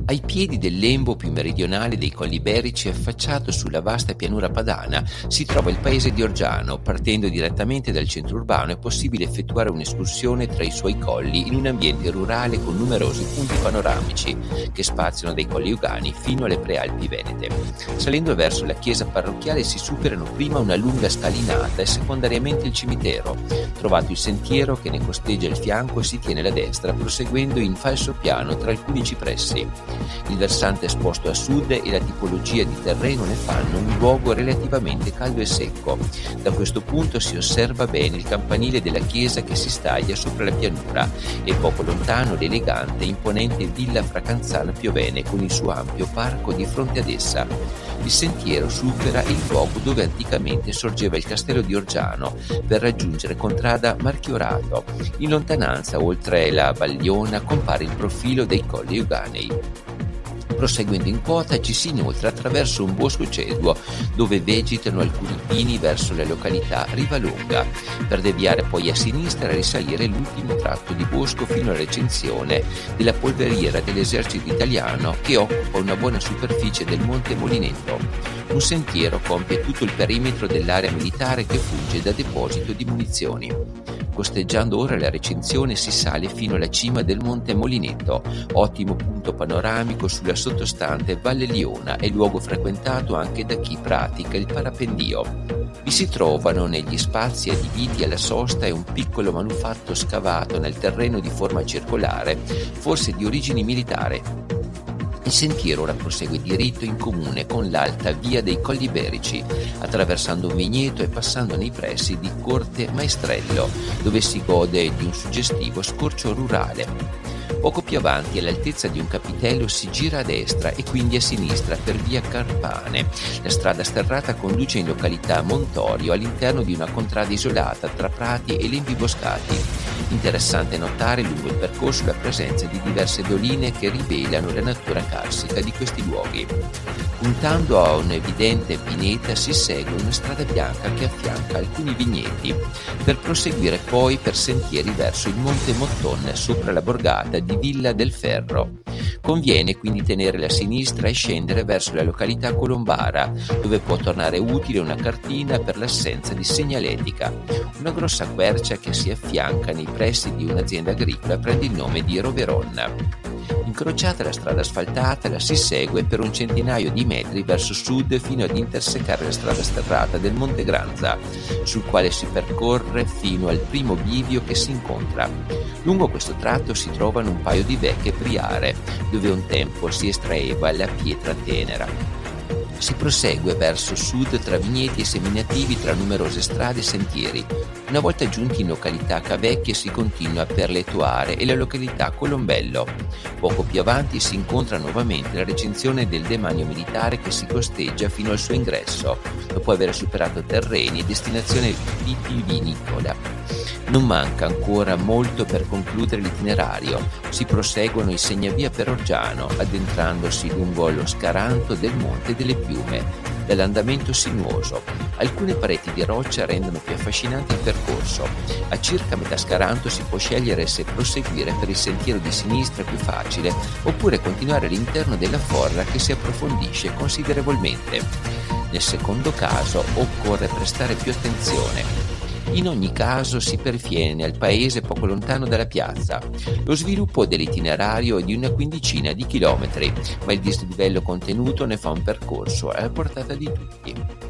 Ai piedi del lembo più meridionale dei Colli Iberici, affacciato sulla vasta pianura padana, si trova il paese di Orgiano. Partendo direttamente dal centro urbano è possibile effettuare un'escursione tra i suoi colli in un ambiente rurale con numerosi punti panoramici che spaziano dai Colli Euganei fino alle Prealpi Venete. Salendo verso la chiesa parrocchiale si superano prima una lunga scalinata e secondariamente il cimitero. Trovato il sentiero che ne costeggia il fianco, si tiene la destra proseguendo in falso piano tra alcuni cipressi. Il versante è esposto a sud e la tipologia di terreno ne fanno un luogo relativamente caldo e secco. Da questo punto si osserva bene il campanile della chiesa che si staglia sopra la pianura e poco lontano l'elegante e imponente Villa Fracanzana Piovene con il suo ampio parco di fronte ad essa. Il sentiero supera il luogo dove anticamente sorgeva il castello di Orgiano per raggiungere Contrada Marchiorato. In lontananza, oltre la Bagliona, compare il profilo dei Colli Euganei. Proseguendo in quota ci si inoltra attraverso un bosco ceduo dove vegetano alcuni pini verso la località Rivalonga, per deviare poi a sinistra e risalire l'ultimo tratto di bosco fino alla recinzione della polveriera dell'esercito italiano che occupa una buona superficie del Monte Molinetto. Un sentiero compie tutto il perimetro dell'area militare che funge da deposito di munizioni. Costeggiando ora la recinzione si sale fino alla cima del Monte Molinetto, ottimo punto panoramico sulla sottostante Valle Liona e luogo frequentato anche da chi pratica il parapendio. Vi si trovano negli spazi adibiti alla sosta un piccolo manufatto scavato nel terreno di forma circolare, forse di origine militare. Il sentiero ora prosegue diritto in comune con l'alta via dei Colli Iberici, attraversando un vigneto e passando nei pressi di Corte Maestrello, dove si gode di un suggestivo scorcio rurale. Poco più avanti, all'altezza di un capitello, si gira a destra e quindi a sinistra per via Carpane. La strada sterrata conduce in località Montorio all'interno di una contrada isolata tra prati e lembi boscati. Interessante notare lungo il percorso la presenza di diverse doline che rivelano la natura carsica di questi luoghi. Puntando a un'evidente pineta si segue una strada bianca che affianca alcuni vigneti, per proseguire poi per sentieri verso il Monte Motton sopra la borgata di Villa del Ferro. Conviene quindi tenere la sinistra e scendere verso la località Colombara, dove può tornare utile una cartina per l'assenza di segnaletica. Una grossa quercia che si affianca nei pressi di un'azienda agricola prende il nome di Roveron. Incrociata la strada asfaltata, la si segue per un centinaio di metri verso sud fino ad intersecare la strada sterrata del Monte Granza, sul quale si percorre fino al primo bivio che si incontra. Lungo questo tratto si trovano un paio di vecchie priare, dove un tempo si estraeva la pietra tenera. Si prosegue verso sud tra vigneti e seminativi tra numerose strade e sentieri. Una volta giunti in località Cavecchie si continua per le Toare e la località Colombello. Poco più avanti si incontra nuovamente la recinzione del demanio militare che si costeggia fino al suo ingresso, dopo aver superato terreni e destinazione vitivinicola. Non manca ancora molto per concludere l'itinerario. Si proseguono i segnavia per Orgiano, addentrandosi lungo lo scaranto del Monte delle Piume, dall'andamento sinuoso. Alcune pareti di roccia rendono più affascinante il percorso. A circa metà scaranto si può scegliere se proseguire per il sentiero di sinistra più facile oppure continuare all'interno della forra che si approfondisce considerevolmente. Nel secondo caso occorre prestare più attenzione. In ogni caso si perviene al paese poco lontano dalla piazza. Lo sviluppo dell'itinerario è di una quindicina di chilometri, ma il dislivello contenuto ne fa un percorso alla portata di tutti.